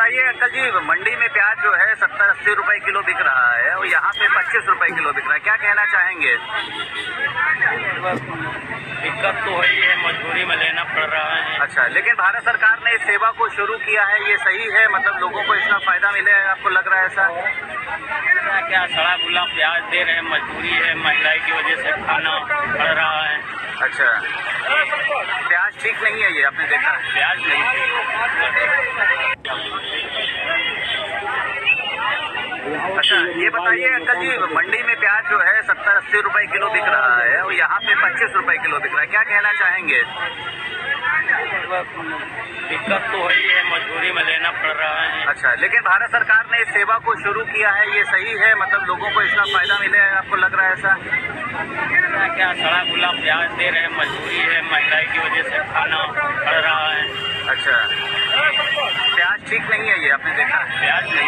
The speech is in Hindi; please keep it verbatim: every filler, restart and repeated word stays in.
बताइए अंकल जी, मंडी में प्याज जो है सत्तर अस्सी रुपए किलो बिक रहा है और यहाँ पे पच्चीस रुपए किलो बिक रहा है, क्या कहना चाहेंगे? दिक्कत तो है ही है, मजबूरी में लेना पड़ रहा है। अच्छा, लेकिन भारत सरकार ने इस सेवा को शुरू किया है, ये सही है? मतलब लोगों को इसका फायदा मिले, आपको लग रहा है ऐसा? क्या क्या सड़ा गुला प्याज दे रहे हैं, मजबूरी है, महंगाई की वजह से खाना पड़ रहा है। अच्छा, प्याज ठीक नहीं है ये, आपने देखा? प्याज नहीं अच्छा, ये बताइए अंकल जी, मंडी में प्याज जो है सत्तर अस्सी रुपए किलो बिक रहा है और यहाँ पे पच्चीस रुपए किलो बिक रहा है, क्या कहना चाहेंगे? दिक्कत तो है ही है, मजबूरी में लेना पड़ रहा है। अच्छा, लेकिन भारत सरकार ने इस सेवा को शुरू किया है, ये सही है? मतलब लोगों को इसका फायदा मिले, आपको लग रहा है ऐसा? क्या क्या सड़ा गुला प्याज दे रहे हैं, मजबूरी है, महंगाई की वजह से खाना पड़ रहा है। अच्छा, प्याज ठीक नहीं है ये, आपने देखा? प्याज नहीं